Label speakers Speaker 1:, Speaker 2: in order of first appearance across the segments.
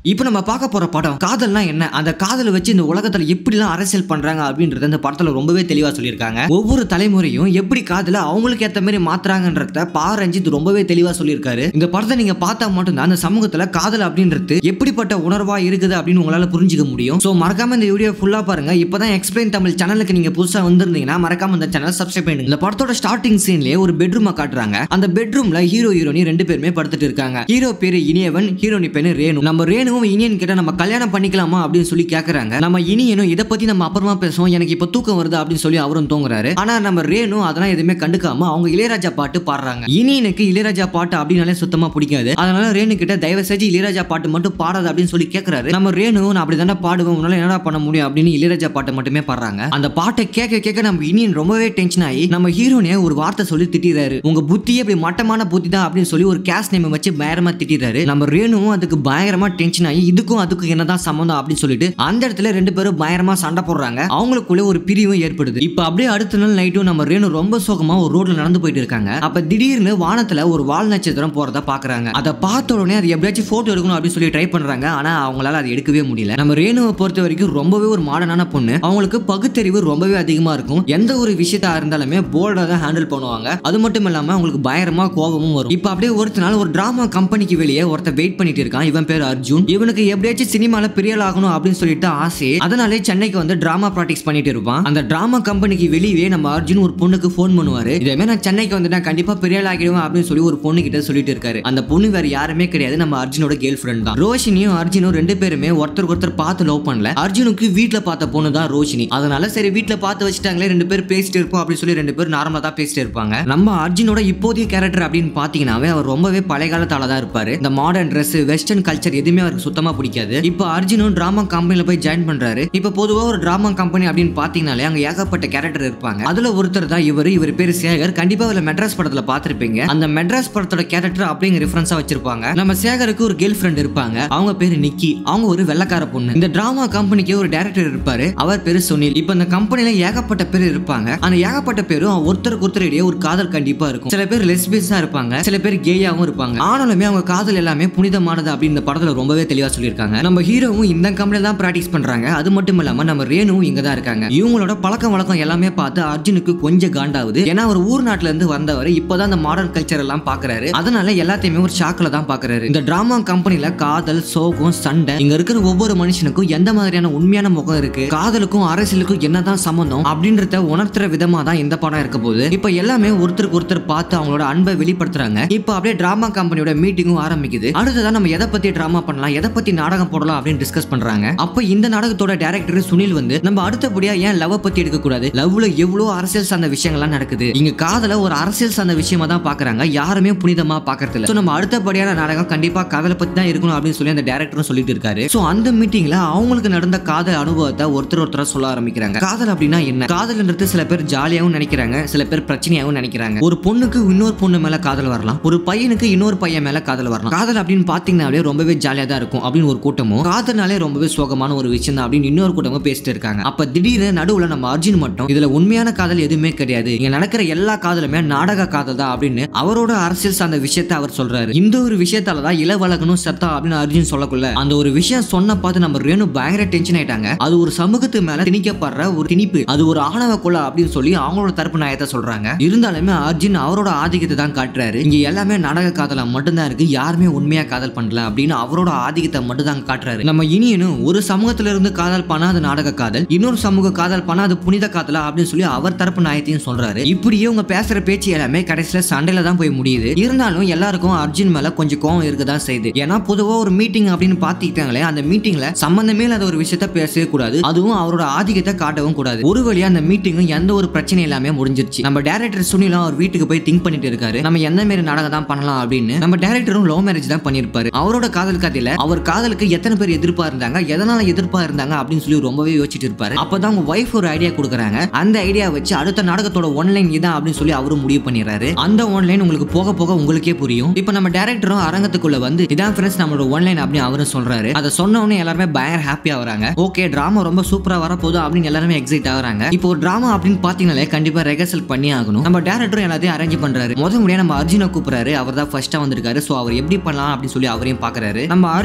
Speaker 1: இப்போ நம்ம பார்க்க போற படம் காதல்னா என்ன, அந்த காதலை வச்சு இந்த உலகத்துல எப்படிலாம் அரசியல் பண்றாங்க அப்படின்றத இந்த படத்துல ரொம்பவே தெளிவா சொல்லியிருக்காங்க. ஒவ்வொரு தலைமுறையும் எப்படி காதலை அவங்களுக்கு ஏத்த மாதிரி மாத்துறாங்கன்றத ரஞ்சித் ரொம்பவே தெளிவா சொல்லியிருக்காரு. இந்த படத்தை நீங்க பார்த்தா மட்டும்தான் அந்த சமூகத்துல காதல் அப்படின்றது எப்படிப்பட்ட உணர்வா இருக்குது அப்படின்னு உங்களால புரிஞ்சுக்க முடியும். சோ மறக்காம இந்த வீடியோ ஃபுல்லா பாருங்க. இப்பதான் எக்ஸ்பிளைன் தமிழ் சேனலுக்கு நீங்க புதுசா வந்திருந்தீங்கன்னா மறக்காம இந்த சேனலை சப்ஸ்கிரைப் பண்ணுங்க. இந்த படத்தோட ஸ்டார்டிங் சீன்லயே ஒரு பெட்ரூமை காட்டுறாங்க. அந்த பெட்ரூம்ல ஹீரோ ஹீரோனி ரெண்டு பேருமே படுத்துட்டு இருக்காங்க. ஹீரோ பேரு இனியவன், ஹீரோனி பேரு ரேணு. நம்ம ரேணுவும் இனியன் கிட்ட நம்ம கல்யாணம் பண்ணிக்கலாமா அப்படின்னு சொல்லி கேக்குறாங்க. நம்ம இனியனும் இதை பத்தி நம்ம அப்புறமா பேசுவோம், எனக்கு இப்ப தூக்கம் வருது அப்படின்னு சொல்லி அவரும் தூங்குறாரு. ஆனா நம்ம ரேணு அதெல்லாம் எதுவுமே கண்டுக்காம அவங்க இளையராஜா பாட்டு பாடுறாங்க. இனியனுக்கு இளையராஜா பாட்டு அப்படின்னாலே சுத்தமா பிடிக்காது. அதனால ரேணு கிட்ட தயவு செஞ்சு இளையராஜா பாட்டு மட்டும் பாடாது அப்படின்னு சொல்லி கேக்குறாரு. நம்ம ரேணு நான் அப்படிதானே பாடுவேன், உன்னால என்னடா பண்ண முடியும் அப்படின்னு இளையராஜா பாட்டை மட்டுமே பாடுறாங்க. அந்த பாட்டை கேட்க கேட்க நம்ம இனியன் ரொம்பவே டென்ஷன் ஆகி நம்ம ஹீரோனே ஒரு வார்த்தை சொல்லி திட்டிறாரு. உங்க புத்தியே இப்படி மட்டமான புத்தி தான் அப்படின்னு சொல்லி ஒரு கேஸ் நேம் வச்சு பயங்கரமா திட்டிறாரு. நம்ம ரேணுவும் அதுக்கு பயங்கரமா டென்ஷன் ஆகி இதுக்கும் அதுக்கும் என்னதான் சம்பந்தம் அப்படின்னு சொல்லிட்டு அந்த இடத்துல ரெண்டு பேரும் பயங்கரமா சண்டை போடுறாங்க. அவங்களுக்குள்ள ஒரு பிரிவும் ஏற்படுது. இப்ப அப்படியே அடுத்த நாள் நைட்டும் நம்ம ரேணு ரொம்ப சோகமா ஒரு ரோட்ல நடந்து போயிட்டு இருக்காங்க. அப்ப திடீர்னு வானத்துல ஒரு வால் நட்சத்திரம் போறத பாக்குறாங்க. அதை பார்த்த உடனே அது எப்படியாச்சும் போட்டோ எடுக்கணும் அப்படின்னு சொல்லி ட்ரை பண்றாங்க. ஆனா அவங்களால அதை எடுக்கவே முடியல. நம்ம ரேணுவை பொறுத்த வரைக்கும் ரொம்பவே ஒரு மாடர்னான பொண்ணு. அவங்களுக்கு பகுத்தறிவு ரொம்பவே அதிகமா இருக்கும். எந்த ஒரு விஷயத்தா இருந்தாலுமே போல்டா தான் ஹேண்டில் பண்ணுவாங்க. அது மட்டும் இல்லாம அவங்களுக்கு பயங்கரமா கோபமும் வரும். இப்ப அப்படியே ஒருத்த நாள் ஒரு டிராமா கம்பெனிக்கு வெளியே ஒருத்த வெயிட் பண்ணிட்டு இருக்கான். இவன் பேர் அர்ஜுன். இவனுக்கு எப்படியாச்சும் சினிமால பெரிய ஆகணும் அப்படின்னு சொல்லிட்டு ஆசை. அதனாலே சென்னைக்கு வந்து டிராமா பிராக்டிஸ் பண்ணிட்டு இருப்பான். அந்த டிராமா கம்பெனிக்கு வெளியே நம்ம அர்ஜுன் ஒரு பொண்ணுக்கு போன் பண்ணுவாரு. இதே மாதிரி நான் சென்னைக்கு வந்துட்டா கண்டிப்பா பெரிய ஆகிடுவேன் அப்படின்னு சொல்லி ஒரு பொண்ணு கிட்ட சொல்லிட்டு இருக்காரு. அந்த பொண்ணு வேற யாருமே கிடையாது, நம்ம அர்ஜுனோட கேர்ள் ஃப்ரெண்ட் தான். ரோஷினியும் அர்ஜுனும் ரெண்டு பேருமே ஒருத்தருக்கு ஒருத்தர் பார்த்து லவ் பண்ணல. அர்ஜுனுக்கு வீட்டுல பார்த்த பொண்ணு தான் ரோஷினி. அதனால சரி வீட்டுல பார்த்து வச்சுட்டாங்களே, ரெண்டு பேரும் பேசிட்டு இருப்போம் அப்படின்னு சொல்லி ரெண்டு பேரும் நார்மலா தான் பேசிட்டு இருப்பாங்க. நம்ம அர்ஜுனோட இப்போதைய கேரக்டர் அப்படின்னு பாத்தீங்கன்னாவே அவர் ரொம்பவே பழைய காலத்தால தான் இருப்பாரு. இந்த மாடர்ன் ட்ரெஸ் வெஸ்டர்ன் கல்ச்சர் எதுவுமே அவருக்கு சுத்தமா பிடிக்காது. இப்போ அர்ஜுனும் டிராமா கம்பெனில போய் ஜாயின் பண்றாரு. இப்ப பொதுவா ஒரு டிராமா கம்பெனி அப்படின்னு பாத்தீங்கன்னாலே அங்க ஏகப்பட்ட கேரக்டர் இருப்பாங்க. அதுல ஒருத்தர் தான் இவர் பேரு சேகர். கண்டிப்பா ஒரு மெட்ராஸ் படத்துல பாத்திருப்பீங்க. அந்த மெட்ராஸ் படத்தோட கேரக்டர் அப்படிங்கிற ரெஃபரன்ஸா வச்சிருப்பாங்க. நம்ம சேகருக்கு ஒரு கேர்ள் ஃப்ரெண்ட் இருப்பாங்க. அவங்க பேரு நிக்கி. அவங்க ஒரு வெள்ளக்கார பொண்ணு. இந்த டிராமா கம்பெனிக்கு ஒரு டைரக்டர் இருப்பாரு. அவர் பேரு சுனில். இப்ப இந்த கம்பெனில ஏகப்பட்ட பேர் இருப்பாங்க. அந்த ஏகப்பட்ட பேரும் ஒருத்தருக்கு ஒருத்தர் இடையே ஒரு காதல் கண்டிப்பா இருக்கும். சில பேர் லெஸ்பியன்ஸா இருப்பாங்க, சில பேர் கேயாவும் இருப்பாங்க. ஆனாலுமே அவங்க காதல் எல்லாமே புனிதமானது அப்படின்னு இந்த படத்துல ரொம்பவே தெளிவா சொல்லியிருக்காங்க. நம்ம ஹீரோவும் இந்த கம்பெனில தான் பிராக்டிஸ் பண்றாங்க. அது மட்டும் இல்லாம நம்ம ரேணுவும் இங்க தான் இருக்காங்க. இவங்களோட பழக்கம் வழக்கம் எல்லாமே பார்த்து அர்ஜுனுக்கு கொஞ்சம் காண்டாவுது. ஏன்னா ஒரு ஊர் நாட்டுல இருந்து வந்தவர் இப்பதான் இந்த மாடர்ன் கல்ச்சர் எல்லாம் பாக்குறாரு. அதனால எல்லாத்தையுமே ஒரு ஷாக்ல தான் பாக்குறாரு. இந்த டிராமா கம்பெனில காதல், சோகம், சண்டை, இங்க இருக்கிற ஒவ்வொரு மனுஷனுக்கும் எந்த மாதிரியான உண்மையான முகம் இருக்கு, காதலுக்கும் அரசியலுக்கும் என்னதான் சம்பந்தம் அப்படின்றத உணர்த்துற விதமா தான் இந்த படம் இருக்க போகுது. இப்ப எல்லாமே ஒருத்தருக்கு ஒருத்தர் பார்த்து அவங்களோட அன்பை வெளிப்படுத்துறாங்க. இப்ப அப்படியே டிராமா கம்பெனியோட மீட்டிங்கும் ஆரம்பிக்குது. அடுத்ததான் நம்ம எதை பத்தி டிராமா பண்ணலாம், எதை பத்தி நாடகம் போடலாம் அப்படின்னு டிஸ்கஸ் பண்றாங்க. அப்ப இந்த நாடகத்தோட டைரக்டர் சுனில் வந்து நம்ம அடுத்தபடியா ஏன் லவ் பத்தி எடுக்க கூடாது, லவ்ல எவ்வளவு அரசியல் சார்ந்த விஷயங்கள்லாம் நடக்குது, இங்க காதல ஒரு அரசியல் சார்ந்த விஷயமா தான் பாக்குறாங்க, யாருமே புனிதமா பாக்குறது இல்ல. நம்ம அடுத்தபடியான நாடகம் கண்டிப்பா காதலை பத்தி தான் இருக்கணும் அப்படின்னு சொல்லி அந்த டைரக்டரும் சொல்லிட்டு இருக்காரு. சோ அந்த மீட்டிங்ல அவங்களுக்கு நடந்த காதல் அனுபவத்தை ஒருத்தர் சொல்ல ஆரம்பிக்கிறாங்க. காதல் அப்படின்னா என்ன, காதல்ன்றது சில பேர் ஜாலியாவும் நினைக்கிறாங்க, சில பேர் பிரச்சனையாவும் நினைக்கிறாங்க. ஒரு பொண்ணுக்கு இன்னொரு பொண்ணு மேல காதல் வரலாம், ஒரு பையனுக்கு இன்னொரு பையன் மேல காதல் வரலாம். காதல் அப்படின்னு பாத்தீங்கன்னாலே ரொம்பவே ஜாலியா தான் இருக்கும் அப்படின்னு ஒரு கூட்டமும், காதல்னாலே ரொம்பவே சோகமான ஒரு விஷயம் தான் அப்படின்னு இன்னொரு கூட்டமும் பேசிட்டு இருக்காங்க. அப்ப திடீர்னு நடுவுல நம்ம அர்ஜுன் மட்டும் இதுல உண்மையான காதல் எதுவுமே கிடையாது, இங்க நடக்கிற எல்லா காதலுமே நாடக காதல் தான் அப்படின்னு அவரோட அரசியல் சார்ந்த விஷயத்தை அவர் சொல்றாரு. இந்த ஒரு விஷயத்தாலதான் இளவழகனும் சத்தா அப்படின்னு அர்ஜுன் சொல்லக்குள்ள அந்த ஒரு விஷயம் சொன்ன பார்த்து நம்ம ரேணு பயங்கர டென்ஷன் ஆயிட்டாங்க. அது ஒரு சமூகத்து மேல திணிக்கப்படுற ஒரு திணிப்பு, அது ஒரு ஆணவ கொலை அப்படின்னு சொல்லி அவங்களோட தரப்பு நியாயத்தை சொல்றாங்க. இருந்தாலுமே அர்ஜுன் அவரோட ஆதிக்கத்தை தான் காட்டுறாரு. இங்க எல்லாமே நாடக காதலா மட்டும்தான் இருக்கு, யாருமே உண்மையா காதல் பண்ணல அப்படின்னு அவரோட ஆதிக்கத்தை மட்டும் தான் காட்டுறாரு. நம்ம இனியனும் ஒரு சமூகத்துல இருந்து காதல் பண்ணாத நாடக காதல், இன்னொரு சமூக காதல் பண்ணாத புனித காதலா அப்படின்னு சொல்லி அவர் தரப்பு நியாயத்தையும் சொல்றாரு. இப்படியே உங்க பேசுற பேச்சு எல்லாமே கடைசியில சண்டையில தான் போய் முடியுது. இருந்தாலும் எல்லாருக்கும் அர்ஜுன் மேல கொஞ்சம் கோவம் இருக்கதான் செய்யுது. ஏன்னா பொதுவா ஒரு மீட்டிங் அப்படின்னு பாத்துக்கிட்டாங்களே, அந்த மீட்டிங்ல சம்பந்தமே இல்லாத ஒரு விஷயத்த பேசவே கூடாது, அதுவும் அவரோட ஆதிக்கத்தை காட்டவும் கூடாது. ஒரு வழியா அந்த மீட்டிங்கும் எந்த ஒரு பிரச்சனை இல்லாம முடிஞ்சிருச்சு. நம்ம டைரக்டர் சுனிலும் அவர் வீட்டுக்கு போய் திங்க் பண்ணிட்டு இருக்காரு, நம்ம எந்த மாதிரி நாடகம் தான் பண்ணலாம் அப்படின்னு. நம்ம டைரக்டரும் லவ் மேரேஜ் தான் பண்ணிருப்பாரு. அவரோட காதல் கதையில அவர் காதலுக்கு எத்தனை பேர் எதிர்ப்பா இருந்தாங்க, எதனால எதிர்ப்பா இருந்தாங்க அப்படின்னு சொல்லி ரொம்பவே யோசிச்சுட்டு இருப்பாரு. அப்பதான் உங்க வைஃப் ஒரு ஐடியா கொடுக்குறாங்க. அந்த ஐடியா வச்சு அடுத்த நாடகத்தோட ஒன்லைன் இதான் அப்படின்னு சொல்லி அவரும் முடிவு பண்ணிடுறாரு. அந்த ஒன்லைன் உங்களுக்கு போக போக உங்களுக்கே புரியும். இப்ப நம்ம டைரக்டரும் அரங்கத்துக்குள்ள வந்து இதான் ஃப்ரெண்ட்ஸ் நம்மளோட ஒன்லைன் அப்படின்னு அவரும் சொல்றாரு. அதை சொன்ன உடனே எல்லாருமே பயங்கர ஹாப்பியா வராங்க. ஓகே டிராமா ரொம்ப சூப்பரா வரப்போகுது அப்படின்னு எல்லாருமே எக்ஸைட் ஆகுறாங்க. இப்போ ஒரு டிராமா அப்படின்னு பாத்தீங்கன்னாலே கண்டிப்பா ரெகர்சல் பண்ணி ஆகணும். நம்ம டைரக்டரும் எல்லாத்தையும் அரேஞ்ச் பண்றாரு. முதல் முறையா நம்ம அர்ஜுனை கூப்பிடுறாரு. அவர் தான் ஃபர்ஸ்டா வந்திருக்காரு. சோ அவர் எப்படி பண்ணலாம் அப்படின்னு சொல்லி அவரையும் பாக்குறாரு. நம்ம அர்ஜுன்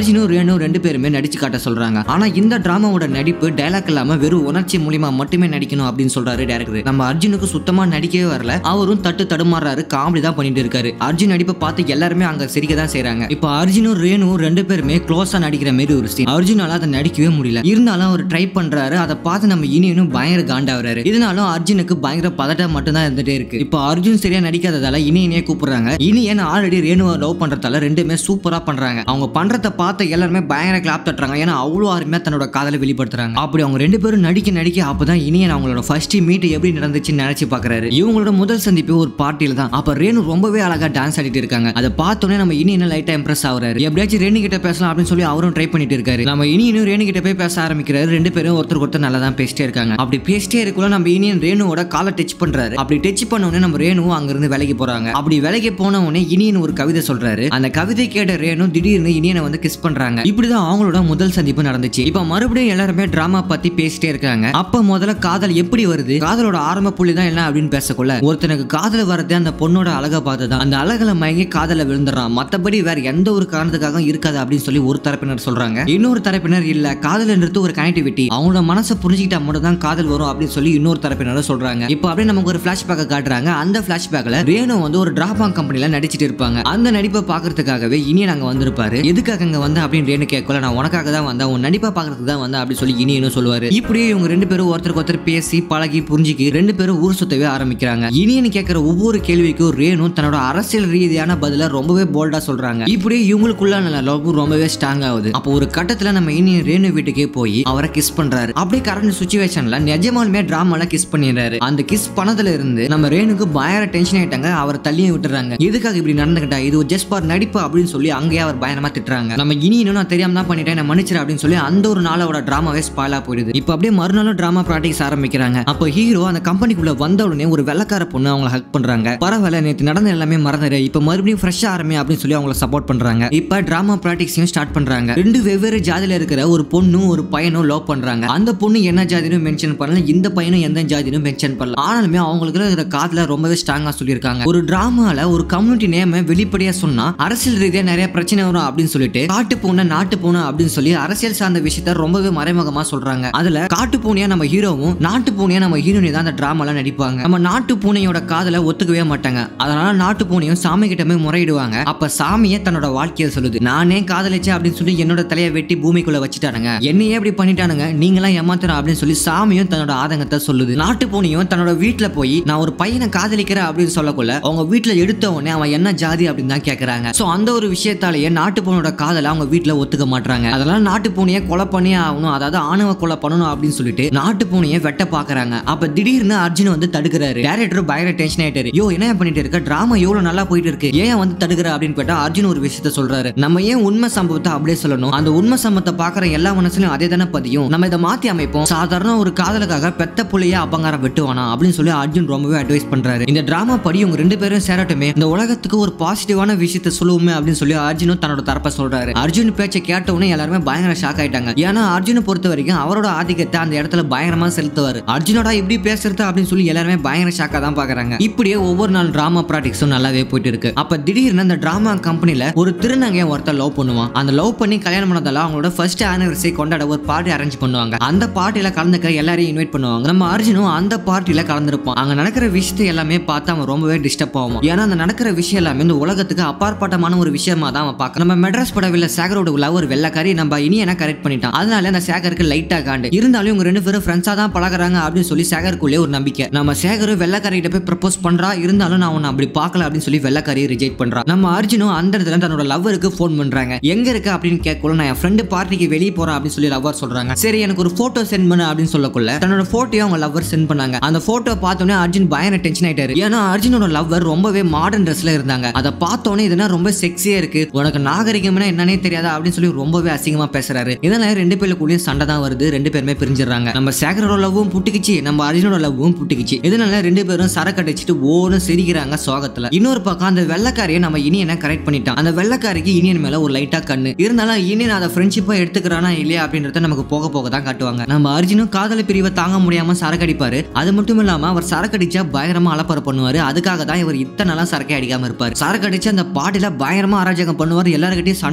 Speaker 1: அர்ஜுனும் ரேணு ரெண்டு பேருமே நடிச்சு காட்ட சொல்றாங்க. ஆனா இந்த டிராமாவோட நடிப்பு டைலாக் இல்லாம வெறும் உணர்ச்சி மூலியமா மட்டுமே நடிக்கணும் அப்படின்னு சொல்றாரு டைரக்டர். நம்ம அர்ஜுனுக்கு சுத்தமா நடிக்கவே வரல. அவரும் தடுமாறாரு, காமெடி தான் பண்ணிட்டு இருக்காரு. அர்ஜுன் நடிப்பை பார்த்து எல்லாருமே அங்க சிரிக்க தான் செய்றாங்க. இப்போ அர்ஜுனும் ரேணு ரெண்டு பேருமே க்ளோஸா நடிக்கிற மாதிரி ஒரு சீன். அர்ஜுனால அதை நடிக்கவே முடியல. இருந்தாலும் அவர் ட்ரை பண்றாரு. அதை பார்த்து நம்ம இனியனும் பயங்கர காண்டாவறாரு. இதனாலும் அர்ஜுனுக்கு பயங்கர பதட்டம் மட்டும் தான் இருந்துட்டே இருக்கு. இப்போ அர்ஜுன் சரியா நடிக்காததால இனியனே கூப்பிடுறாங்க. இனியன் ஆல்ரெடி ரேணுவை லவ் பண்றதால ரெண்டுமே சூப்பரா பண்றாங்க. அவங்க பண்றத பார்த்து எல்லாருமே பயங்கர கிளாப் தட்டுறாங்க. ஏன்னா அவ்வளவு அருமையா தன்னோட காதலை வெளிப்படுத்துறாங்க. அப்படி அவங்க ரெண்டு பேரும் நடிக்க அப்பதான் இனியன் அவங்களோட ஃபர்ஸ்ட் மீட் எப்படி நடந்துச்சுன்னு நினைச்சு பாக்குறாரு. இவங்களோட முதல் சந்திப்பு ஒரு பார்ட்டியில தான். அப்ப ரேணு ரொம்பவே அழகா டான்ஸ் ஆடிட்டு இருக்காங்க. அதை பார்த்தோன்னே நம்ம இனியன் லைட்டா இம்ப்ரெஸ் ஆகுறாரு. எப்படியாச்சும் ரேணு கிட்ட பேசலாம் அப்படின்னு சொல்லி அவரும் ட்ரை பண்ணிட்டு இருக்காரு. நம்ம இனியனும் ரேணு கிட்ட போய் பேச ஆரம்பிக்கிறாரு. ரெண்டு பேரும் ஒருத்தர் நல்லா தான் பேசிட்டே இருக்காங்க. அப்படி பேசிட்டே இருக்குள்ள நம்ம இனியன் ரேணுவோட காலை டச் பண்றாரு. அப்படி டச் பண்ண உடனே நம்ம ரேணு அங்க இருந்து விலகி போறாங்க. அப்படி விலகி போன உடனே இனியன் ஒரு கவிதை சொல்றாரு. அந்த கவிதை கேட்ட ரேணு திடீர்னு இனியனை வந்து கிஸ் பண்றாங்க. இப்படிதான் அவங்களோட முதல் சந்திப்பு நடந்துச்சு. இப்ப மறுபடியும் எல்லாருமே டிராமா பத்தி பேசிட்டே இருக்காங்க. அப்ப முதல்ல காதல் எப்படி வருது, காதலோட ஆரம்ப புள்ளி தான் என்ன அப்படின்னு பேசக்குள்ள ஒருத்தனுக்கு காதல் வரது அந்த பொண்ணோட அழகை பார்த்துதான். அந்த அழகுல மயங்கி காதல விழுந்துறான். மத்தபடி வேற எந்த ஒரு காரணத்துக்காக இருக்காது அப்படின்னு சொல்லி ஒரு தரப்பினர் சொல்றாங்க. இன்னொரு தரப்பினர் இல்ல, காதல்ன்றது ஒரு கனெக்டிவிட்டி, அவங்களோட மனசை புரிஞ்சுக்கிட்டா மட்டும் தான் காதல் வரும் அப்படின்னு சொல்லி இன்னொரு தரப்பினர் சொல்றாங்க. இப்போ அப்படியே நமக்கு ஒரு பிளாஷ்பேக்கை காட்டுறாங்க. அந்த பிளாஷ்பேக்ல ரேணு வந்து ஒரு டிராமா கம்பெனில நடிச்சிட்டு இருப்பாங்க. அந்த நடிப்பை பாக்குறதுக்காகவே இனியன் அங்க வந்திருப்பாரு. எதுக்காக அங்க வந்த அப்படின்னு ரேணு கேட்கல. நான் உனக்காக தான் வந்தேன், உன் நடிப்பை பாக்குறதுக்கு தான் வந்தேன் அப்படின்னு சொல்லி இனியனும் சொல்லுவாரு. இப்படியே இவங்க ரெண்டு பேரும் ஒருத்தருக்கு ஒருத்தர் பேசி பழகி புரிஞ்சுக்கி ரெண்டு பேரும் ஊர் சுத்தவே ஆரம்பிக்கிறாங்க. இனியன் கேட்கிற ஒவ்வொரு கேள்விக்கும் ரேணு தன்னோட அரசியல் ரீதியான பதில ரொம்பவே போல்டா சொல்றாங்க. இப்படியே இவங்களுக்குள்ள லவ் ரொம்பவே ஸ்ட்ராங் ஆகுது. அப்போ ஒரு கட்டத்துல நம்ம இனியன் ரேணு வீட்டுக்கே போய் அவரை கிஸ் பண்றாரு. அப்படியே கரண்ட் சுச்சுவேஷன்ல நிஜமாலுமே டிராமால கிஸ் பண்ணிடுறாரு. அந்த கிஸ் பண்ணதுல இருந்து நம்ம ரேணுக்கு பயங்கர டென்ஷன் ஆயிட்டாங்க. அவர் தள்ளியே விட்டுறாங்க. எதுக்காக இப்படி நடந்துக்கிட்டா, இது ஜஸ்ட் ஃபார் நடிப்பு அப்படின்னு சொல்லி அங்கேயே அவர் பயங்கரமா திட்டுறாங்க. நம்ம இனியனும் நான் தெரியாம தான் பண்ணிட்டேன், நான் மன்னிச்சிரு அப்படின்னு சொல்லி அந்த ஒரு நாளோட டிராமாவே ஸ்பாயிலா போயிடுது. இப்போ அப்படியே மறுநாளும் டிராமா பிராக்டிஸ் ஆரம்பிக்கிறாங்க. அப்போ ஹீரோ அந்த கம்பெனிக்குள்ள வந்த உடனே ஒரு வெள்ளக்கார பொண்ணு அவங்களை ஹக் பண்றாங்க. பரவாயில்ல, நேற்று நடந்த எல்லாமே மறந்துரு, இப்ப மறுபடியும் ஃப்ரெஷ்ஷா ஆரம்பி அப்படின்னு சொல்லி அவங்களை சப்போர்ட் பண்றாங்க. இப்ப டிராமா பிராக்டிஸையும் ஸ்டார்ட் பண்றாங்க. ரெண்டு வெவ்வேறு ஜாதியில இருக்கிற ஒரு பொண்ணும் ஒரு பையனும் லவ் பண்றாங்க. அந்த பொண்ணு என்ன ஜாதினும் மென்ஷன் பண்ணல, இந்த பையனும் எந்த ஜாதினும் மென்ஷன் பண்ணல. ஆனாலுமே அவங்களுக்கு இருக்கிற காதல ரொம்பவே ஸ்ட்ராங்கா சொல்லியிருக்காங்க. ஒரு டிராமால ஒரு கம்யூனிட்டி நேம வெளிப்படையா சொன்னா அரசியல் ரீதியா நிறைய பிரச்சனை வரும் அப்படின்னு சொல்லிட்டு காட்டு பூனை நாட்டு பூனை அப்படின்னு சொல்லி அரசியல் சார்ந்த விஷயத்த ரொம்பவே மறைமுகமா சொல்றாங்க. அதுல காட்டு பூனையா நம்ம ஹீரோவும் நாட்டு பூனையா நம்ம ஹீரோனி தான் அந்த டிராமால நடிப்பாங்க. நம்ம நாட்டு பூனையோட காதலை ஒத்துக்கவே மாட்டாங்க. அதனால நாட்டு பூனையும் சாமி கிட்ட போய் முறையிடுவாங்க. அப்ப சாமியே தன்னோட வாழ்க்கையை சொல்லுது, நானே காதலிச்சேன் அப்படின்னு சொல்லி என்னோட தலையை வெட்டி பூமிக்குள்ள வச்சுட்டானுங்க, என்னையே எப்படி பண்ணிட்டானுங்க, நீங்களாம் ஏமாத்துறோம் அப்படின்னு சொல்லி சாமியும் தன்னோட ஆதங்கத்தை சொல்லுது. நாட்டு பூனையும் தன்னோட வீட்டுல போய் நான் ஒரு பையனை காதலிக்கிறேன் அப்படின்னு சொல்லக்குள்ள அவங்க வீட்டுல எடுத்த உடனே அவன் என்ன ஜாதி அப்படின்னு தான் கேக்குறாங்க. சோ அந்த ஒரு விஷயத்தாலேயே நாட்டு பூனையோட காதலை அவங்க வீட்டுல ஒத்துக்க மாட்டாங்க. அதனால நாட்டு பூனையை கொலை பண்ணி ஆகணும், அதாவது ஆணவ கொலை பண்ணணும் அப்படின்னு சொல்லிட்டு நாட்டு பூனையை வெட்ட பாக்குறாங்க. அப்ப திடீர்னு அர்ஜுன் வந்து தடுக்கிறாரு. டைரக்டர் பயங்கர டென்ஷன் ஆயிட்டாரு. யோ என்ன பண்ணிட்டு இருக்க, டிராமா எவ்வளவு நல்லா போயிட்டு இருக்கு, ஏன் வந்து தடுக்கிற அப்படின்னு கேட்டா அர்ஜுன் ஒரு விஷயத்த சொல்றாரு. நம்ம ஏன் உண்மை சம்பவத்தை அப்படியே சொல்லணும், அந்த உண்மை சம்பவத்தை பாக்குற எல்லா மனசுலயும் அதே தானே பதியும், நம்ம இதை மாத்தி அமைப்போம், சாதாரண ஒரு காதலுக்காக பெத்த புள்ளைய அப்பங்காரம் வெட்டுவானா அப்படின்னு சொல்லி அர்ஜுன் ரொம்பவே அட்வைஸ் பண்றாரு. இந்த டிராமா படி உங்க ரெண்டு பேரும் சேரட்டுமே, இந்த உலகத்துக்கு ஒரு பாசிட்டிவான விஷயத்த சொல்லுவோமே அப்படின்னு சொல்லி அர்ஜுனும் தன்னோட தரப்ப சொல்றாரு. அர்ஜுன் பேச்சை கேட்ட உடனே எல்லாருமே பயங்கர ஷாக் ஆயிட்டாங்க. ஏன்னா அர்ஜுனை பொறுத்த வரைக்கும் அவரோட ஆதிக்கத்தை அந்த இடத்துல பயங்கரமா செலுத்துவாரு. அர்ஜுனோட இப்படி பேசுறது அப்படின்னு சொல்லி எல்லாருமே பயங்கர ஷாக்கா தான் பாக்குறாங்க. இப்படியே ஒவ்வொரு நாள் டிராமா பிராக்டிஸும் நல்லாவே போயிட்டு இருக்கு. அப்ப திடீர்னு அந்த டிராமா கம்பெனில ஒரு திருநங்கைய ஒருத்தர் லவ் பண்ணுவான். அந்த லவ் பண்ணி கல்யாணம் பண்ணதால அவங்களோட ஃபர்ஸ்ட் ஆனிவர்சரி கொண்டாட ஒரு பார்ட்டி அரேஞ்ச் பண்ணுவாங்க. அந்த பார்ட்டியில கலந்துக்க எல்லாரையும் இன்வைட் பண்ணுவாங்க. நம்ம அர்ஜுனும் அந்த பார்ட்டியில கலந்துருப்பான். அங்க நடக்கிற விஷயத்தை எல்லாமே பார்த்து அவன் ரொம்பவே டிஸ்டர்ப் ஆகும். ஏன்னா அந்த நடக்கிற விஷயம் எல்லாமே இந்த உலகத்துக்கு அப்பாற்பட்டமான ஒரு விஷயமா தான் அவன் பார்க்க. நம்ம மெட்ராஸ் படவில்ல சேகரோட உள்ள ஒரு வெள்ளக்காரி நம்ம இனியனை கரெக்ட் பண்ணிட்டான். அதனால அந்த சேகருக்கு லைட்டா காண்டு இருந்தாலும் இவங்க ரெண்டு பேரும் ஃப்ரெண்ட்ஸா தான் பழகுறாங்க அப்படின்னு சொல்லி சேகருக்குள்ளே ஒரு நம்பிக்கை. நம்ம சேகரும் வெள்ளக்காரிட்ட போய் ப்ரப்போஸ் பண்றா, இருந்தாலும் நான் உன்னை அப்படி பார்க்கல அப்படின்னு சொல்லி வெள்ளக்காரியை ரிஜெக்ட் பண்றா. நம்ம அர்ஜுனும் அந்த இடத்துல தன்னோட லவ்வருக்கு ஃபோன் பண்றாங்க. எங்க இருக்க அப்படின்னு கேட்கல, நான் என் ஃப்ரெண்டு பார்ட்டிக்கு வெளியே போறேன் அப்படின்னு சொல்லி லவ்வர் சொல்றாங்க. சரி எனக்கு ஒரு போட்டோ சென்ட் பண்ணு அப்படின்னு சொல்லக்குள்ள தன்னோட போட்டோயை அவங்க லவ்வர் சென்ட் பண்ணாங்க. அந்த போட்டோ பார்த்தோன்னே அர்ஜுன் பயங்கர டென்ஷன் ஆயிட்டாரு. ஏன்னா அர்ஜுனோட லவ்வர் ரொம்பவே மாடர்ன் ட்ரெஸ்ல இருந்தாங்க. அதை பார்த்தோன்னே இதெல்லாம் ரொம்ப செக்ஸியா இருக்கு, உனக்கு நாகரிகம்னா என்னன்னே தெரியாதா அப்படின்னு சொல்லி ரொம்பவே அசிங்கமா பேசுறாரு. இதனால ரெண்டு பேருக்குள்ளேயும் சண்டை தான் வருது. ரெண்டு பேருமே பிரிஞ்சிடறாங்க. நம்ம சேகரோட லவ்வும் புட்டிக்கிச்சு, நம்ம அர்ஜுனோட லவ்வும் புட்டிக்கிச்சு. இதனால ரெண்டு பேரும் சரக்கு அடிச்சிட்டு ஓன்னு சிரிக்கிறாங்க சோகத்துல. இன்னொரு பக்கம் அந்த வெள்ளக்காரியை நம்ம இனியனை கரெக்ட் பண்ணிட்டான். அந்த வெள்ளக்காரிக்கு இனியன் மேல ஒரு லைட்டா கண்ணு இருந்தாலும் இனியன் அதை ஃப்ரெண்ட்ஷிப்பா எடுத்துக்கிறானா இல்லையா அப்படின்றத நமக்கு போக போக தான் காட்டுவாங்க. நம்ம அர்ஜுனும் காதல பிரிவை தாங்க முடியாம சரக்கு அடிப்பாரு. அது மட்டும் இல்லாம அவர் சரக்கு அடிச்சா பயங்கரமா அலப்பற பண்ணுவாரு. அதுக்காக தான் இவர் இத்தனை நாளா சரக்கே அடிக்காம இருப்பாரு. சரக்கு அடிச்சு அந்த பாட்டில பயங்கரமா அராஜகம் பண்ணுவாரு, எல்லாருக்கிட்டையும் சண்டை போடுவாரு.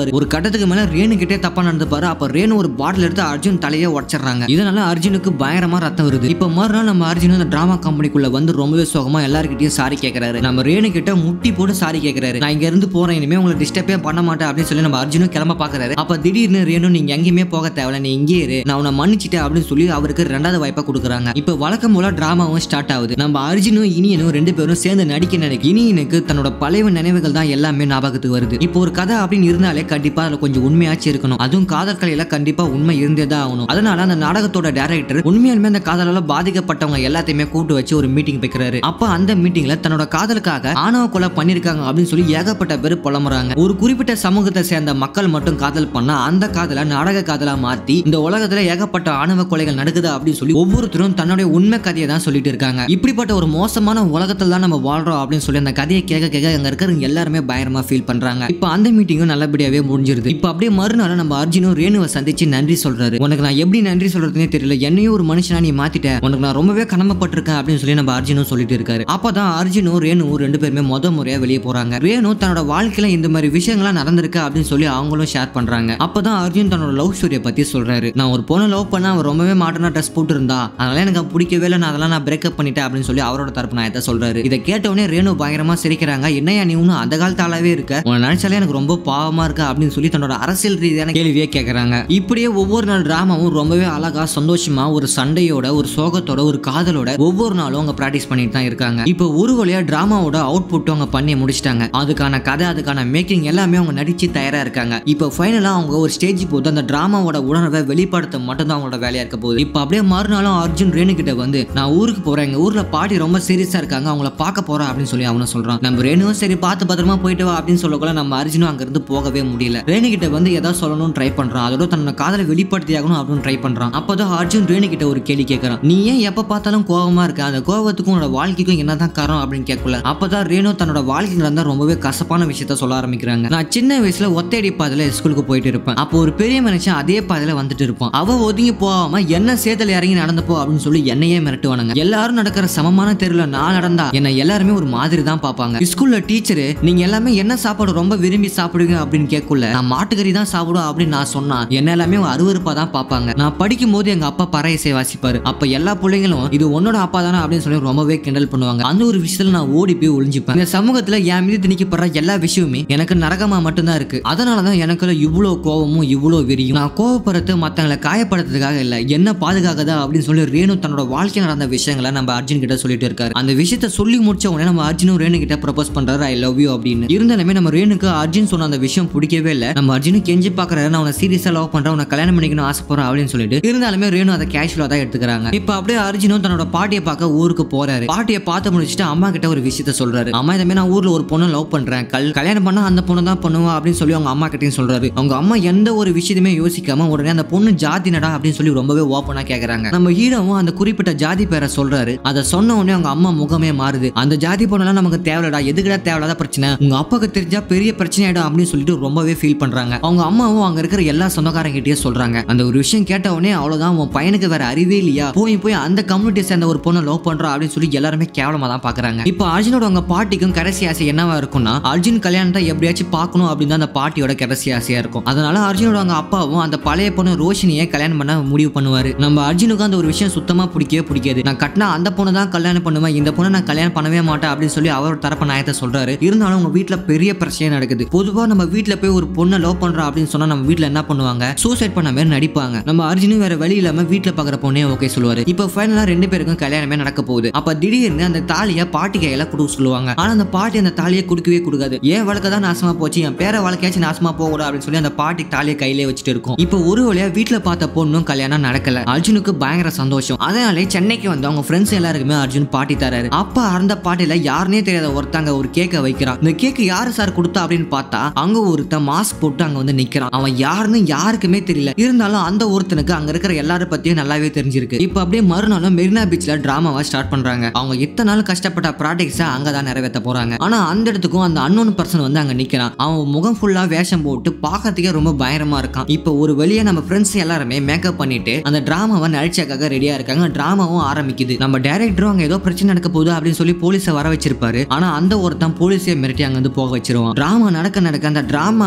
Speaker 1: நடந்துப்பாரு. ஒரு கட்டத்துக்கு மேல ரேணு கிட்டே தப்பா நடந்துப்பாரு. அப்ப ரேணு ஒரு பாட்டில் எடுத்து அர்ஜுன் தலையை உடைச்சிடுறாங்க. இதனால அர்ஜுனுக்கு பயங்கரமா ரத்தம் வருது. இப்ப மறுநாள் நம்ம அர்ஜுன் அந்த டிராமா கம்பெனிக்குள்ள வந்து ரொம்பவே சோகமா எல்லார்கிட்டயும் சாரி கேட்கறாரு. நம்ம ரேணு கிட்ட முட்டி போட்டு சாரி கேட்கறாரு. நான் இங்க இருந்து போறேன், இனிமே உங்களை டிஸ்டர்பே பண்ண மாட்டேன் அப்படின்னு சொல்லி நம்ம அர்ஜுனும் கிளம்ப பாக்குறாரு. அப்ப திடீர்னு ரேணு நீங்க எங்கேயுமே போக தேவையில்ல, நீ இங்கே இரு, நான் உன்னை மன்னிச்சிட்டேன் அப்படின்னு சொல்லி அவருக்கு ரெண்டாவது வாய்ப்பா கொடுக்குறாங்க. இப்ப வழக்கம் போல டிராமாவும் ஸ்டார்ட் ஆகுது. நம்ம அர்ஜுனும் இனியனும் ரெண்டு பேரும் சேர்ந்து நடிக்க இனியனுக்கு தன்னோட பழைய நினைவுகள் தான் எல்லாமே ஞாபகத்துக்கு வருது. இப்போ ஒரு கதை அப்படின்னு இருந்தாலே கண்டிப்பா அதுல கொஞ்சம் உண்மையாச்சு இருக்கணும். அதுவும் காதல் கலையில கண்டிப்பா உண்மை இருந்தேதான் ஆகணும். அதனால அந்த நாடகத்தோட டைரக்டர் உண்மையாலுமே அந்த காதலால பாதிக்கப்பட்டவங்க எல்லாத்தையுமே கூட்டு வச்சு ஒரு மீட்டிங் வைக்கிறாரு. அப்ப அந்த மீட்டிங்ல தன்னோட காதலுக்காக ஆணவ கொலை பண்ணிருக்காங்க அப்படின்னு சொல்லி ஏகப்பட்ட பேர் புலம்புறாங்க. ஒரு குறிப்பிட்ட சமூகத்தை சேர்ந்த மக்கள் மட்டும் காதல் பண்ணா அந்த காதலை நாடக காதலா மாத்தி இந்த உலகத்துல ஏகப்பட்ட ஆணவ கொலைகள் நடக்குது அப்படின்னு சொல்லி ஒவ்வொருத்தரும் தன்னுடைய உண்மை கதையை தான் சொல்லிட்டு இருக்காங்க. இப்படிப்பட்ட ஒரு மோசமான உலகத்துல தான் நம்ம வாழ்றோம் அப்படின்னு சொல்லி அந்த கதையை கேட்க கேட்க அங்க இருக்கிறவங்க எல்லாருமே பயங்கரமா ஃபீல் பண்றாங்க. இப்ப அந்த மீட்டிங்கும் நல்லபடியாவே முடிஞ்சிருது. இப்ப அப்படியே மறுநாள் நம்ம அர்ஜுனும் ரேணுவை சந்திச்சு நன்றி சொல்றாரு. உனக்கு நான் எப்படி நன்றி சொல்றதுன்னே தெரியல, என்னையும் ஒரு மனுஷனா நீ மாத்திட்ட, உனக்கு நான் ரொம்பவே கடமைப்பட்டிருக்கேன் அப்படின்னு சொல்லி நம்ம அர்ஜுனும் சொல்லிட்டு இருக்காரு. அப்பதான் அர்ஜுனும் ரேணுவும் ரெண்டு பேருமே முறையா வெளியே போறாங்க. ரேணு தன்னோட வாழ்க்கையில இந்த மாதிரி விஷயங்கள்லாம் நடந்திருக்கு அப்படின்னு சொல்லி அவங்களும் ஷேர் பண்றாங்க. அப்பதான் அர்ஜுன் தன்னோட லவ் ஸ்டோரியை பத்தி சொல்றாரு. நான் ஒரு பொண்ணை லவ் பண்ண அவன் ரொம்பவே மாடர்னா ட்ரெஸ் போட்டு இருந்தா, அதனால எனக்கு பிடிக்கவே இல்லை, நான் அதெல்லாம் நான் பிரேக்கப் பண்ணிட்டேன் அப்படின்னு சொல்லி அவரோட தரப்பு நான் எதை சொல்றாரு. இதை கேட்டவனே ரேணு பயங்கரமா சிரிக்கிறாங்க. என்னையா நீ ஒன்னும் அந்த காலத்தாலாவே இருக்க, உன்னை நினைச்சாலே எனக்கு ரொம்ப பாவமா இருக்கு அப்படின்னு சொல்லி தன்னோட அரசியல் ரீதியான கேள்வியே கேட்கறாங்க. இப்படியே ஒவ்வொரு நாள் டிராமாவும் ரொம்பவே அழகா சந்தோஷமா ஒரு சண்டையோட ஒரு சோகத்தோட ஒரு காதலோட ஒவ்வொரு நாளும் அவங்க பிராக்டிஸ் பண்ணிட்டு தான் இருக்காங்க. இப்போ ஒரு வழியா டிராமாவோட அவுட்புட் அவங்க பண்ணி முடிச்சிட்டாங்க. அதுக்கான கதை அதுக்கான மேக்கிங் எல்லாமே அவங்க நடிச்சு தயாரா இருக்காங்க. இப்போ ஃபைனலா அவங்க ஒரு ஸ்டேஜ் போது அந்த டிராமாவோட உணர்வை வெளிப்படுத்த மட்டும் தான் அவங்களோட வேலையா இருக்க போகுது. இப்போ அப்படியே மறுநாளும் அர்ஜுன் ரேணு கிட்ட வந்து நான் ஊருக்கு போறேன், எங்க ஊர்ல பாட்டி ரொம்ப சீரியஸா இருக்காங்க, அவங்கள பார்க்க போறேன் அப்படின்னு சொல்லி அவனும் சொல்றான். நம்ம ரேணுவும் சரி பார்த்து பத்திரமா போயிட்டு வா அப்படின்னு சொல்லக்குள்ள நம்ம அர்ஜுனும் அங்க இருந்து போகவே முடியல. ரேணு கிட்ட வந்து ஏதாவது சொல்லணும்னு ட்ரை பண்றான், அதோட தன்னோட காதலை வெளிப்படுத்தி ஆகணும் அப்படின்னு ட்ரை பண்றான். அப்பதான் அர்ஜுன் ரேணு கிட்ட ஒரு கேள்வி கேட்கறான். நீ ஏன் எப்ப பார்த்தாலும் கோவமா இருக்க, அந்த கோவத்துக்கும் உன்னோட வாழ்க்கைக்கும் என்னதான் காரணம் அப்படின்னு கேட்கல. அப்பதான் ரேணு தன்னோட வாழ்க்கையில இருந்தா ரொம்பவே கசப்பான விஷயத்த சொல்ல ஆரம்பிக்கிறாங்க. நான் சின்ன வயசுல ஒத்தையடி பாதையில ஸ்கூலுக்கு போயிட்டு இருப்பேன். அப்போ ஒரு பெரிய மனுஷன் அதே பாதையில வந்துட்டு இருப்பான். அவ ஒதுங்கி போகாம என்ன சேத்துல இறங்கி நடந்துப்போ அப்படின்னு சொல்லி என்னையே மிரட்டுவானுங்க. எல்லாரும் நடக்கிற சமமான தெருல நான் நடந்தா என்ன எல்லாருமே ஒரு மாதிரி தான் பாப்பாங்க. ஸ்கூல்ல டீச்சரு நீங்க எல்லாமே என்ன சாப்பாடு ரொம்ப விரும்பி சாப்பிடுவீங்க அப்படின்னு கேட்கல, நான் மாட்டுக்கறி தான் சாப்பிடுவேன் அப்படின்னு நான் சொன்னா என்ன எல்லாமே அருவருப்பா தான் பாப்பாங்க. நான் படிக்கும் போது எங்க அப்பா பறை இசை வாசிப்பாரு. அப்ப எல்லா பிள்ளைங்களும் இது உன்னோட அப்பா தானே அப்படின்னு சொல்லி ரொம்பவே கிண்டல் பண்ணுவாங்க. அந்த ஒரு விஷயத்துல நான் ஓடி போய் ஒளிஞ்சுப்பேன். இந்த சமூகத்துல என் மீது திணிக்கப்படுற எல்லா விஷயமே எனக்கு நரகமா மட்டும்தான் இருக்கு. அதனாலதான் எனக்குள்ள இவ்வளவு கோவமும் இவ்வளவு வெறியும். நான் கோவப்படுறது மத்தவங்களை காயப்படுறதுக்காக இல்ல, என்ன பாதுகாக்கதா அப்படின்னு சொல்லி ரேணு தன்னோட வாழ்க்கையில் நடந்த விஷயங்களை நம்ம அர்ஜுன் கிட்ட சொல்லிட்டு இருக்காரு. அந்த விஷயத்த சொல்லி முடிச்ச உடனே நம்ம அர்ஜுனும் ரேணு கிட்ட ப்ரப்போஸ் பண்றாரு, ஐ லவ் யூ அப்படின்னு. இருந்தாலுமே நம்ம ரேணுக்கு அர்ஜுன் சொன்ன அந்த விஷயம் பிடிக்கவே இல்லை. நம்ம அர்ஜுனும் கெஞ்சி பாக்குறாரு, நான் உன்னை சீரியஸா லவ் பண்றேன், உன்னை கல்யாணம் பண்ணிக்கணும் ஆசைப்படுறேன் அப்படின்னு சொல்லிட்டு. இருந்தாலுமே ரேணு அதை கேஷுவலா தான் எடுத்துக்கிறாங்க. இப்ப அப்படியே அர்ஜுனும் தன்னோட பாட்டியை பார்க்க ஊருக்கு போறாரு. பாட்டியை பார்த்து முடிச்சுட்டு அம்மா கிட்ட ஒரு விஷயத்த சொல்றாரு. அம்மா இதமே நான் ஊர்ல ஒரு பொண்ணு லவ் பண்றேன், கல்யாணம் பண்ணா அந்த பொண்ணு தான் பண்ணுவா அப்படின்னு சொல்லி அவங்க அம்மா கிட்டையும் சொல்றாரு. அவங்க அம்மா எந்த ஒரு விஷயத்தையுமே யோசிக்காம உடனே அந்த பொண்ணு ஜாதி நடா அப்படின்னு சொல்லி ரொம்பவே ஓப்பனா கேக்குறாங்க. நம்ம ஹீரோவும் அந்த குறிப்பிட்ட ஜாதி பேரை சொல்றாரு. அதை சொன்ன உடனே அவங்க அம்மா முகமே மாறுது. அந்த ஜாதி பொண்ணெல்லாம் நமக்கு தேவையில்லடா, எதுக்குடா தேவையில்லாத பிரச்சனை, உங்க அப்பாவுக்கு தெரிஞ்சா பெரிய பிரச்சனை ஆயிடும் அப்படின்னு சொல்லிட்டு ரொம்பவே ஃபீல் பண்றாங்க. அவங்க அம்மாவும் அங்க இருக்கிற எல்லா சொந்தக்காரங்கிட்டயே சொல்றாங்க. அந்த ஒரு விஷயம் கேட்ட உடனே அவ்வளவுதான், உன் பையனுக்கு வேற அறிவே இல்லையா, போய் அந்த கம்யூனிட்டி சேர்ந்த ஒரு பொண்ணை லவ் பண்றா அப்படின்னு சொல்லி எல்லாருமே கேவலமா தான் பாக்குறாங்க. இப்போ அர்ஜுனோட அவங்க பாட்டிக்கும் கடைசி ஆசை என்னவா இருக்கும்னா அர்ஜுன் கல்யாணத்தை எப்படியாச்சும் பார்க்கணும் அப்படின்னு அந்த பாட்டியோட கடைசி ஆசையா இருக்கும். அதனால அர்ஜுனோட அவங்க அப்பாவும் அந்த பழைய பொண்ணு ரோஷினியை கல்யாணம் பண்ண முடிவு பண்ணுவாரு. நம்ம அர்ஜுனுக்கு அந்த ஒரு விஷயம் சுத்தமா பிடிக்கவே பிடிக்காது. நான் கட்டினா அந்த பொண்ணு தான் கல்யாணம் பண்ணுவேன், இந்த பொண்ணை நான் கல்யாணம் பண்ணவே மாட்டேன் அப்படின்னு சொல்லி அவரோட தரப்பு நியாயத்தை சொல்றாரு. இருந்தாலும் உங்க வீட்டுல பெரிய பிரச்சனை நடக்குது. பொதுவா நம்ம வீட்டுல போய் ஒரு பொண்ணை லவ் பண்றோம் அப்படின்னு சொன்னா நம்ம வீட்டுல என்ன பண்ணுவாங்க, சூசைட் பண்ண மாதிரி நடிப்பாங்க. நம்ம அர்ஜுனும் வேற வழி இல்லாம வீட்டுல பாக்குற பொண்ணே ஓகே சொல்லுவாரு. இப்போ ஃபைனலா ரெண்டு பேருக்கும் கல்யாணமே நடக்க போகுது. அப்ப திடீர்னு அந்த தாலியை பாட்டி கையில கொடுக்க சொல்லுவாங்க. ஆனா அந்த பாட்டி அந்த தாலியை கொடுக்கவே கொடுக்காது. ஏன் வாழ்க்கை தான் நாசமா போச்சு, என் பேர வாழ்க்கையாச்சும் நாசமா போகக்கூடாது அப்படின்னு சொல்லி அந்த பாட்டி தாலியை கையிலே வச்சுட்டு இருக்கும். இப்போ ஒரு வழியா வீட்டுல பார்த்த பொண்ணும் கல்யாணம் நடக்கல. அர்ஜுனுக்கு பயங்கர சந்தோஷம். அதனாலே சென்னைக்கு வந்து அவங்க ஃப்ரெண்ட்ஸ் எல்லாருக்குமே அர்ஜுன் பாட்டி தராரு. அப்ப அந்த பாட்டில யாருனே தெரியாத ஒருத்தங்க ஒரு கேக்கை வைக்கிறான். இந்த கேக்கு யாரு சார் கொடுத்தா அப்படின்னு பார்த்தா அங்க ஒருத்தன் மாஸ்க் போட்டு அங்க வந்து நிக்கிறான். அவன் யாருன்னு யாருக்குமே தெரியல. இருந்தாலும் அந்த ஒருத்தனுக்கு அங்க இருக்கிற எல்லாரும் பத்தியும் நல்லாவே தெரிஞ்சிருக்கு. இப்ப அப்படியே மறுநாளும் மெரினா பீச்ல டிராமாவா ஸ்டார்ட் பண்றாங்க. அவங்க இத்தனை நாள் கஷ்டப்பட்ட ப்ராஜெக்ட்ஸை அங்கதான் நிறைவேற்ற போறாங்க. ஆனா அந்த இடத்துக்கும் அந்த அன்னோன் பர்சன் வந்து அங்க நிக்கிறான். அவன் முகம் ஃபுல்லா வேஷம் போட்டு பார்க்கறதுக்கே ரொம்ப பயங்கரமா இருக்கான். இப்ப ஒரு வெளியே நம்ம ஃப்ரெண்ட்ஸ் எல்லாருமே மேக்கப் பண்ணிட்டு அந்த டிராமாவை நடிச்சக்காக ரெடியா இருக்காங்க. டிராமாவும் ஆரம்பிக்குது. நம்ம டைரக்டரும் அங்க ஏதோ பிரச்சனை நடக்க போகுது அப்படின்னு சொல்லி போலீஸை வர வச்சிருப்பாரு. ஆனா அந்த ஒருத்தன் போலீஸை மிரட்டி அங்க வந்து போக வச்சிருவான். டிராமா நடக்க நடக்க அந்த டிராமால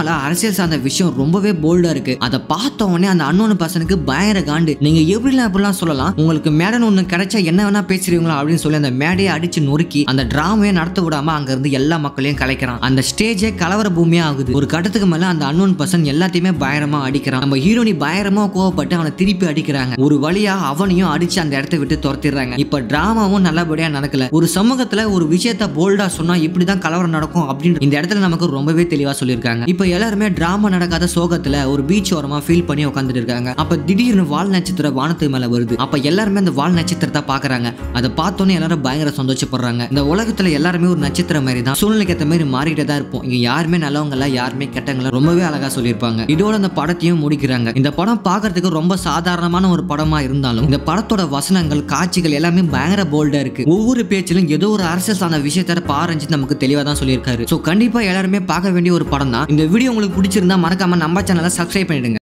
Speaker 1: சினிமால அரசியல் சார்ந்த விஷயம் ரொம்பவே போல்டா இருக்கு. அதை பார்த்த உடனே அந்த அன்னோன் பர்சனுக்கு பயங்கர காண்டு. நீங்க எப்படிலாம் அப்படிலாம் சொல்லலாம், உங்களுக்கு மேடைன்னு ஒண்ணு கிடைச்சா என்ன வேணா பேசுறீங்களா அப்படின்னு சொல்லி அந்த மேடையை அடிச்சு நொறுக்கி அந்த டிராமாவே நடத்த விடாம அங்க இருந்து எல்லா மக்களையும் கலைக்கிறான். அந்த ஸ்டேஜே கலவர பூமியா ஆகுது. ஒரு கட்டத்துக்கு மேல அந்த அன்னோன் பர்சன் எல்லாத்தையுமே பயங்கரமா அடிக்கிறான். நம்ம ஹீரோனி பயங்கரமா கோவப்பட்டு அவனை திருப்பி அடிக்கிறாங்க. ஒரு வழியா அவனையும் அடிச்சு அந்த இடத்தை விட்டு துரத்திடுறாங்க. இப்ப டிராமாவும் நல்லபடியா நடக்கல. ஒரு சமூகத்துல ஒரு விஷயத்த போல்டா சொன்னா இப்படிதான் கலவரம் நடக்கும் அப்படின்னு இந்த இடத்துல நமக்கு ரொம்பவே தெளிவா சொல்லியிருக்காங்க. இப்ப எல்லாருமே டிராமா நடக்காத சோகத்துல ஒரு பீச் ஓரமா ஃபீல் பண்ணி உட்காந்துட்டு இருக்காங்க. அப்ப திடீர்னு வால் நட்சத்திரம் வானத்து மேல வருது. அப்ப எல்லாருமே அந்த வால் நட்சத்திரத்தை பாக்குறாங்க. அதை பார்த்தோன்னே எல்லாரும் பயங்கர சந்தோஷப்படுறாங்க. இந்த உலகத்துல எல்லாருமே ஒரு நட்சத்திரம் மாதிரி தான், சூழ்நிலைக்கு ஏற்ற மாதிரி மாறிட்டே தான் இருப்போம். இங்க யாருமே நல்லவங்கள யாருமே கெட்டவங்கள ரொம்பவே அழகா சொல்லியிருப்பாங்க. இதோட அந்த படத்தையும் முடிக்கிறாங்க. இந்த படம் பார்க்கறதுக்கு ரொம்ப சாதாரணமான ஒரு படமா இருந்தாலும் இந்த படத்தோட வசனங்கள் காட்சிகள் எல்லாமே பயங்கர போல்டா இருக்கு. ஒவ்வொரு பேச்சிலும் ஏதோ ஒரு அரசியல் சார்ந்த விஷயத்தை பாரஞ்சு நமக்கு தெளிவா தான் சொல்லியிருக்காரு. சோ கண்டிப்பா எல்லாருமே பார்க்க வேண்டிய ஒரு படம் தான். இந்த வீடியோ உங்களுக்கு பிடிச்சிருந்தா மறக்காம நம்ம சேனலை சப்ஸ்கிரைப் பண்ணிடுங்க.